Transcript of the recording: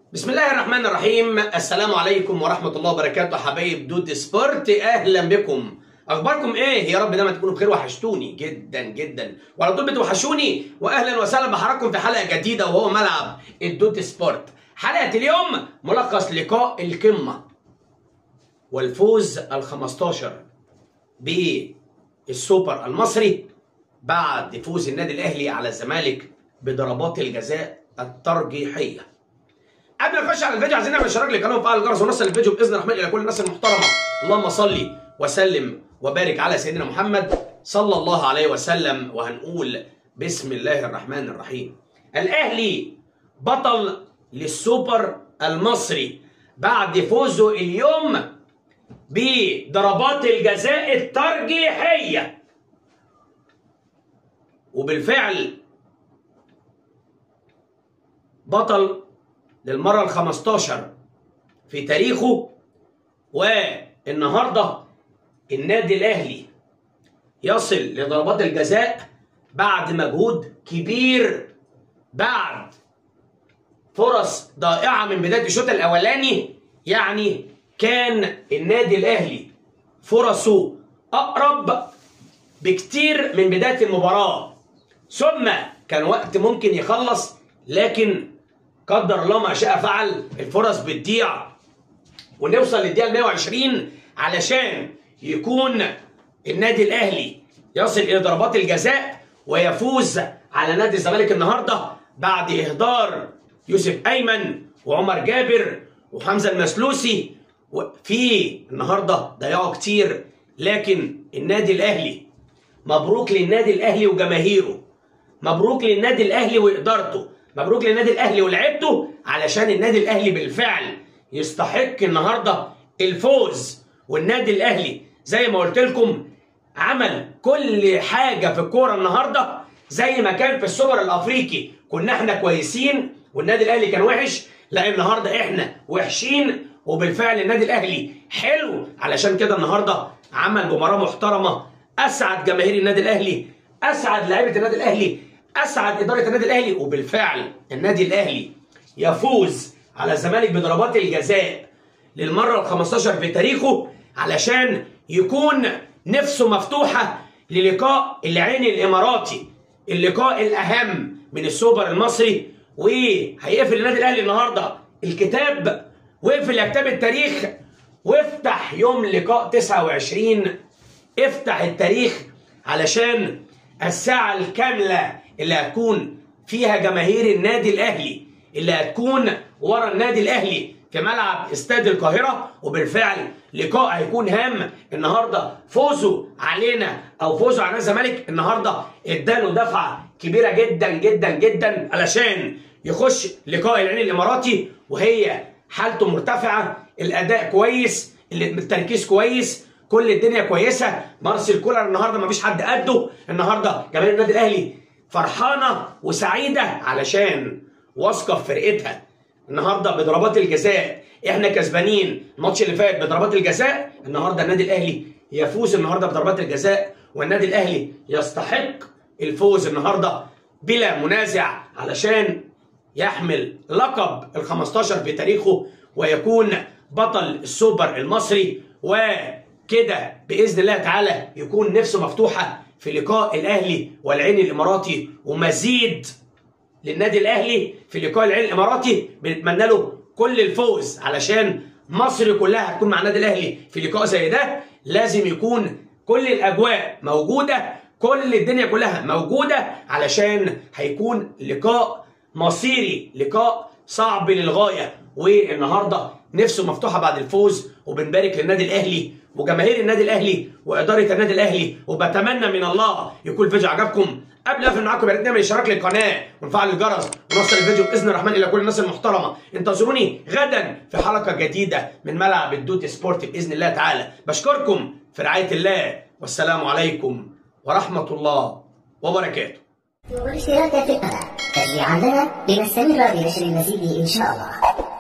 بسم الله الرحمن الرحيم. السلام عليكم ورحمة الله وبركاته حبايب دود سبورت، أهلا بكم. أخباركم إيه؟ يا رب دايما تكونوا بخير. وحشتوني جدا جدا وعلى طول بتوحشوني، وأهلا وسهلا بحضراتكم في حلقة جديدة وهو ملعب الدود سبورت. حلقة اليوم ملخص لقاء القمة والفوز ال15 بالسوبر المصري بعد فوز النادي الأهلي على الزمالك بضربات الجزاء الترجيحية. قبل ما نخش على الفيديو عايزين نعمل اشتراك للقناه وفعل الجرس ونوصل الفيديو باذن الرحمن الى كل الناس المحترمه. اللهم صل وسلم وبارك على سيدنا محمد صلى الله عليه وسلم. وهنقول بسم الله الرحمن الرحيم. الاهلي بطل للسوبر المصري بعد فوزه اليوم بضربات الجزاء الترجيحيه، وبالفعل بطل للمرة ال15 في تاريخه. والنهارده النادي الأهلي يصل لضربات الجزاء بعد مجهود كبير، بعد فرص ضائعة من بداية الشوط الأولاني. يعني كان النادي الأهلي فرصه أقرب بكتير من بداية المباراة، ثم كان وقت ممكن يخلص، لكن قدر الله ما شاء فعل، الفرص بتضيع ونوصل للدقيقة 120 علشان يكون النادي الأهلي يصل إلى ضربات الجزاء ويفوز على نادي الزمالك النهارده بعد إهدار يوسف أيمن وعمر جابر وحمزة المسلوسي. وفي النهارده ضيعوا كتير، لكن النادي الأهلي، مبروك للنادي الأهلي وجماهيره، مبروك للنادي الأهلي وإدارته، مبروك للنادي الاهلي ولعبته، علشان النادي الاهلي بالفعل يستحق النهارده الفوز. والنادي الاهلي زي ما قلت لكم عمل كل حاجه في الكوره النهارده، زي ما كان في السوبر الافريقي كنا احنا كويسين والنادي الاهلي كان وحش، لا النهارده احنا وحشين وبالفعل النادي الاهلي حلو. علشان كده النهارده عمل مباراه محترمه، اسعد جماهير النادي الاهلي، اسعد لاعيبه النادي الاهلي، اسعد اداره النادي الاهلي. وبالفعل النادي الاهلي يفوز على الزمالك بضربات الجزاء للمره ال15 في تاريخه، علشان يكون نفسه مفتوحه للقاء العين الاماراتي، اللقاء الاهم من السوبر المصري. وهيقفل النادي الاهلي النهارده الكتاب، واقفل كتاب التاريخ وافتح يوم لقاء 29. افتح التاريخ علشان الساعه الكامله اللي هتكون فيها جماهير النادي الاهلي، اللي هتكون ورا النادي الاهلي في ملعب استاد القاهره. وبالفعل لقاء هيكون هام النهارده. فوزه علينا او فوزه على الزمالك النهارده اداله دفعه كبيره جدا جدا جدا علشان يخش لقاء العين الاماراتي وهي حالته مرتفعه، الاداء كويس، التركيز كويس، كل الدنيا كويسه. مارسيل كولر النهارده مفيش حد قده. النهارده جماهير النادي الاهلي فرحانه وسعيده علشان واثقه في فرقتها. النهارده بضربات الجزاء احنا كسبانين الماتش اللي فات بضربات الجزاء، النهارده النادي الاهلي يفوز النهارده بضربات الجزاء، والنادي الاهلي يستحق الفوز النهارده بلا منازع علشان يحمل لقب ال15 في تاريخه ويكون بطل السوبر المصري. وكده باذن الله تعالى يكون نفسه مفتوحه في لقاء الاهلي والعين الاماراتي، ومزيد للنادي الاهلي في لقاء العين الاماراتي. بنتمنى له كل الفوز علشان مصر كلها هتكون مع النادي الاهلي في لقاء زي ده. لازم يكون كل الاجواء موجوده، كل الدنيا كلها موجوده، علشان هيكون لقاء مصيري، لقاء صعب للغايه. والنهارده نفسه مفتوحه بعد الفوز، وبنبارك للنادي الاهلي وجماهير النادي الاهلي واداره النادي الاهلي. وبتمنى من الله يكون الفيديو عجبكم. قبل اقفل معاكم يا ريت نعمل اشتراك للقناه ونفعل الجرس ونوصل الفيديو باذن الرحمن الى كل الناس المحترمه. انتظروني غدا في حلقه جديده من ملعب الدود سبورت باذن الله تعالى. بشكركم في رعايه الله، والسلام عليكم ورحمه الله وبركاته. واشتراكا في القناه تشجيعا لنا لنستمر بنشر المزيد ان شاء الله.